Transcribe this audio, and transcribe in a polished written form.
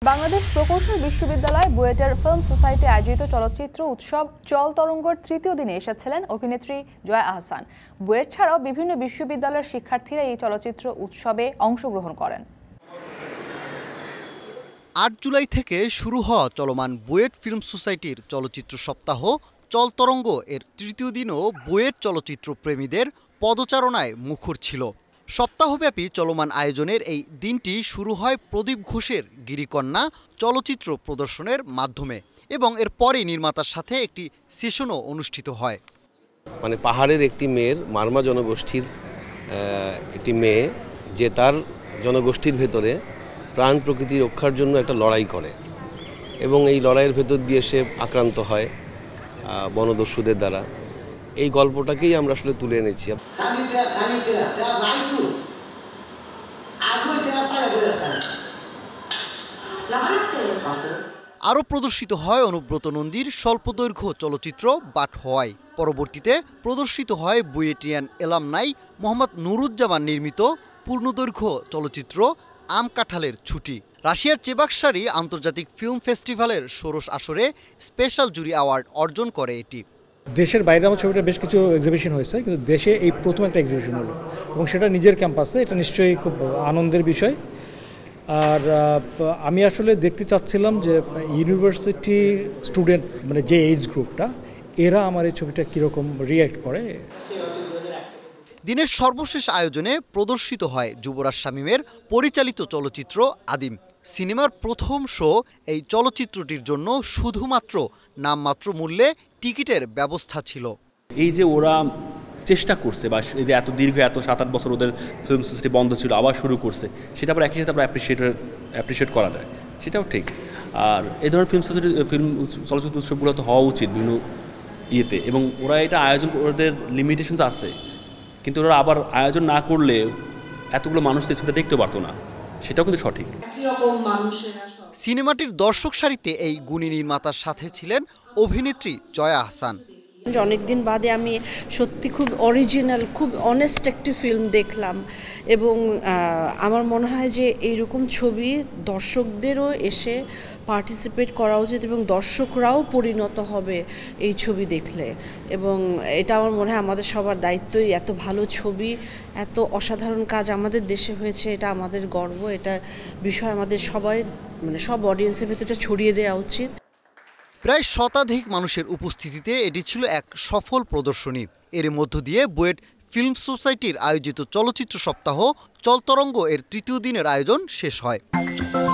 বাংলাদেশ প্রকৌশল বিশ্ববিদ্যালয় বুয়েটের ফিল্ম সোসাইটি আয়োজিত চলচ্চিত্র উৎসব চলতরঙ্গের তৃতীয় দিনে এসেছিলেন অভিনেত্রী জয়া আহসান। বুয়েট ছাড়াও বিভিন্ন বিশ্ববিদ্যালয়ের শিক্ষার্থীরা এই চলচ্চিত্র উৎসবে অংশগ্রহণ করেন। ৮ জুলাই থেকে শুরু হওয়া চলমান বুয়েট ফিল্ম সোসাইটির চলচ্চিত্র সপ্তাহ চলতরঙ্গ এর তৃতীয় দিনও বুয়েট চলচ্চিত্র প্রেমীদের পদচারণায় মুখর ছিল। সপ্তাহব্যাপী চলমান আয়োজনের এই দিনটি শুরু হয় প্রদীপ ঘোষের গিরিকন্যা চলচ্চিত্র প্রদর্শনের মাধ্যমে এবং এর পরে নির্মাতার সাথে একটি সেশনও অনুষ্ঠিত হয়। মানে পাহাড়ের একটি মেয়ের মারমা জনগোষ্ঠীর একটি মেয়ে যে তার জনগোষ্ঠীর ভেতরে প্রাণ প্রকৃতি রক্ষার জন্য একটা লড়াই করে এবং এই লড়াইয়ের ভেতর দিয়ে সে আক্রান্ত হয় বনদস্যুদের দ্বারা। এই গল্পটাকেই আমরা আসলে তুলে এনেছি। আরও প্রদর্শিত হয় অনুব্রত নন্দীর স্বল্পদৈর্ঘ্য চলচ্চিত্র বাট হওয়াই। পরবর্তীতে প্রদর্শিত হয় বুয়েটিয়ান এলামনাই মোহাম্মদ নুরুজ্জামান নির্মিত পূর্ণদৈর্ঘ্য চলচ্চিত্র আম কাঁঠালের ছুটি। রাশিয়ার চেবাকসারি আন্তর্জাতিক ফিল্ম ফেস্টিভ্যালের ষোড়শ আসরে স্পেশাল জুরি অ্যাওয়ার্ড অর্জন করে এটি। দেশের বাইরে আমার ছবিটা বেশ কিছু এক্সিবিশন হয়েছে, কিন্তু দেশে এই প্রথম একটা এক্সিবিশন হলো এবং সেটা নিজের ক্যাম্পাসে। এটা নিশ্চয়ই খুব আনন্দের বিষয়। আর আমি আসলে দেখতে চাচ্ছিলাম যে ইউনিভার্সিটি স্টুডেন্ট মানে যে এজ গ্রুপটা এরা আমার এই ছবিটা কীরকম রিয়্যাক্ট করে। দিনের সর্বশেষ আয়োজনে প্রদর্শিত হয় যুবরাজ শামীমের পরিচালিত চলচ্চিত্র আদিম। সিনেমার প্রথম শো এই চলচ্চিত্রটির জন্য শুধুমাত্র নামমাত্র মূল্যে টিকিটের ব্যবস্থা ছিল। এই যে ওরা চেষ্টা করছে বা এই যে এত দীর্ঘ 7-8 বছর ওদের ফিল্ম সোসাইটি বন্ধ ছিল আবার শুরু করছে, সেটা আবার একই সাথে আমরা অ্যাপ্রিসিয়েট করা যায়, সেটাও ঠিক। আর এই ধরনের ফিল্ম চলচ্চিত্র উৎসবগুলো তো হওয়া উচিত বিভিন্ন ইয়েতে, এবং ওরা এটা আয়োজন ওদের লিমিটেশনস আছে, কিন্তু ওরা আবার আয়োজন না করলে এতগুলো মানুষ ছবিটা দেখতে পারতো না, সেটাও কিন্তু সঠিক। সিনেমাটির দর্শক সারিতে এই গুণী নির্মাতার সাথে ছিলেন অভিনেত্রী জয়া আহসান। অনেকদিন বাদে আমি সত্যি খুব অরিজিনাল, খুব অনেস্ট একটি ফিল্ম দেখলাম এবং আমার মনে হয় যে এইরকম ছবি দর্শকদেরও এসে পার্টিসিপেট করা উচিত এবং দর্শকরাও পরিণত হবে এই ছবি দেখলে, এবং এটা আমার মনে হয় আমাদের সবার দায়িত্বই। এত ভালো ছবি, এত অসাধারণ কাজ আমাদের দেশে হয়েছে, এটা আমাদের গর্ব। এটার বিষয় আমাদের সবাই মানে সব অডিয়েন্সের ভেতরে ছড়িয়ে দেওয়া উচিত। প্রায় শতাধিক মানুষের উপস্থিতিতে এটি ছিল এক সফল প্রদর্শনী। এর মধ্য দিয়ে বুয়েট ফিল্ম সোসাইটির আয়োজিত চলচ্চিত্র সপ্তাহ চলতরঙ্গ এর তৃতীয় দিনের আয়োজন শেষ হয়।